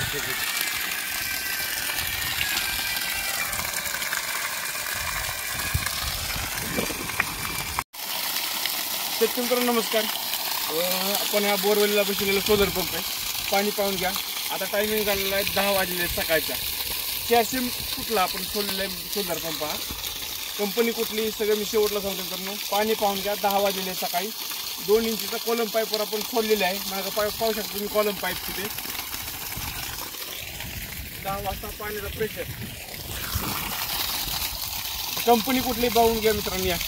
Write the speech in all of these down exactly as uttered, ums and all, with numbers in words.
शेतकरी मित्रांनो नमस्कार. आपण हा बोरवेलला बसलेला सोलर पंप आहे. पाणी पाहून घ्या. आता टायमिंग झालेला आहे दहा वाजले सकाळच्या. चारशे फुटला आपण सोडलेला आहे सोलर पंप. हा कंपनी कुठली सगळं मी शेवटला सांगतो मित्रांनो. पाणी पाहून घ्या. दहा वाजलेले सकाळी दोन इंचीचा कॉलम पाईपवर आपण सोडलेला आहे. माझा पाईप पाहू शकता तुम्ही कॉलम पाईप तिथे. दहा वाजता पाण्याचा प्रेशर. कंपनी कुठली पाहून घ्या मित्रांनो. या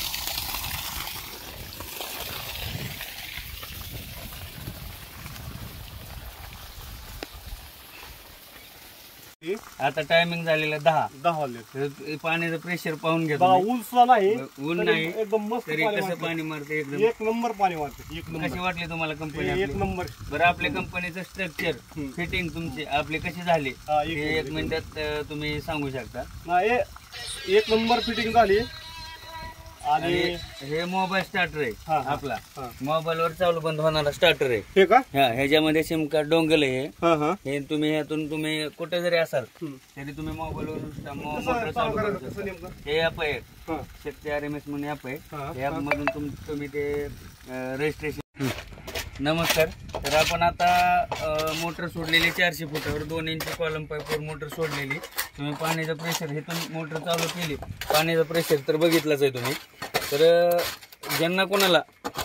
आता टायमिंग झालेला दहा दहा वाजले. पाण्याचं प्रेशर पाहून घ्या. ऊन सुद्धा नाही, ऊन नाही, एकदम मस्त तरी कसं पाणी मारते एकदम एक नंबर पाणी मारते. एक नंबर. कशी वाटली तुम्हाला कंपनी? एक नंबर. बरं आपल्या कंपनीचं स्ट्रक्चर फिटिंग तुमची आपली कशी झाली हे एक मिनिटात तुम्ही सांगू शकता? एक नंबर फिटिंग झाली. आणि हे मोबाईल स्टार्टर आहे आपला. मोबाईल वर चालू बंद होणारा स्टार्टर आहे हे का? हा ह्याच्यामध्ये सिम कार्ड डोंगल आहे. हे तुम्ही ह्यातून तुम्ही कुठे जरी असाल तरी तुम्ही मोबाईल वर मोटर चालू करू शकता. हे ऍप आहे शक्ती आर एम एस म्हणून ऍप आहे. ऍप मधून तुम्ही ते रजिस्ट्रेशन. नमस्कार. तर आपण आता मोटर सोडलेली चारशे फुटावर दोन इंच कॉलम पाईपवर मोटर सोडलेली. तुम्ही पाण्याचं प्रेशर हे तुम्ही मोटर चालू केली. पाण्याचं प्रेशर तर बघितलंच आहे तुम्ही. तर ज्यांना कोणाला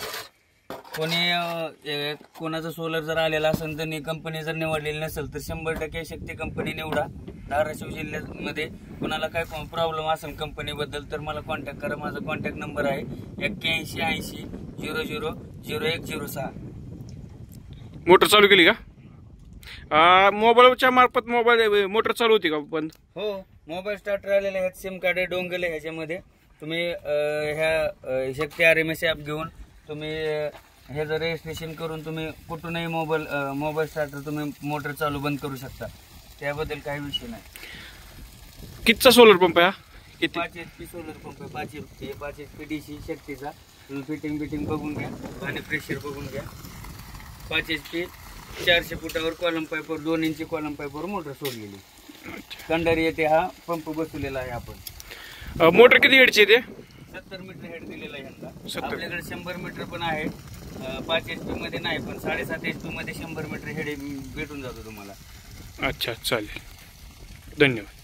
कोणी कोणाचं सोलर जर आलेला असेल त्यांनी कंपनी जर निवडलेली नसेल तर शंभर टक्के शक्ती कंपनी निवडा. धाराशिव जिल्ह्यामध्ये कोणाला काय प्रॉब्लेम असेल कंपनीबद्दल तर मला कॉन्टॅक्ट करा. माझा कॉन्टॅक्ट नंबर आहे एक्क्याऐंशी ऐंशी झिरो झिरो झिरो एक झिरो सहा. मोटर चालू केली का? मोबाईलच्या मार्फत मोबाईल मोटर चालू होती का बंद? हो, मोबाईल स्टार्टर आलेला आहे. सिम कार्ड आहे डोंगल आहे. ह्याच्यामध्ये तुम्ही ह्या Shakti R M S app घेऊन तुम्ही ह्याचं रजिस्ट्रेशन करून तुम्ही कुठूनही मोबाईल मोबाईल स्टार्टर तुम्ही मोटर चालू बंद करू शकता. त्याबद्दल काही विषय नाही. कितीचा सोलर पंप आहे? किती? पाच एच पी सोलर पंप आहे. पाच एच पी पाच एच पी डी सी शक्तीचा. तुम्ही फिटिंग बिटिंग बघून घ्या आणि प्रेशर बघून घ्या. पाच एच पी चारशे फुटावर कॉलम पाईपवर दोन इंची कॉलम पाईपवर मोटर सोडलेली. कंडारी येते हा पंप बसवलेला आहे आपण. मोटर किती हेडची आहे? सत्तर मीटर हेड दिलेला आहे ह्यांना. आपल्याकडे शंभर मीटर पण आहे. पाच एच पी मध्ये नाही पण साडेसात एच पी मध्ये शंभर मीटर हेड भेटून जातो तुम्हाला. अच्छा चालेल. धन्यवाद.